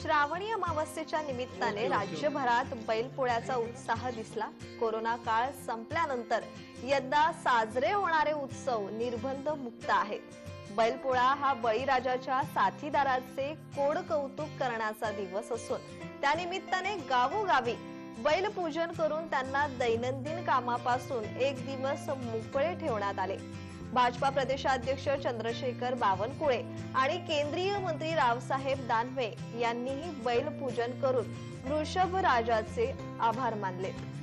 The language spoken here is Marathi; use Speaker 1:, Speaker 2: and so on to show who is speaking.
Speaker 1: श्रावणी अमावस्येच्या निमित्ताने राज्यभरात बैलपोळ्याचा उत्साह दिसला। कोरोना काळ संपल्यानंतर यंदा साजरे होणारे उत्सव निर्बंध मुक्त आहेत। बैलपोळा हा बळीराजाच्या साथीदाराचे कोड कौतुक करण्याचा दिवस असून त्यानिमित्ताने गावोगावी बैलपूजन करून त्यांना दैनंदिन कामापासून एक दिवस मोकळे ठेवण्यात आले। भाजपा प्रदेशाध्यक्ष चंद्रशेखर बावनकुळे आणि केंद्रीय मंत्री रावसाहेब दानवे यांनीही बैलपूजन करून वृषभ राजाचे आभार मानले।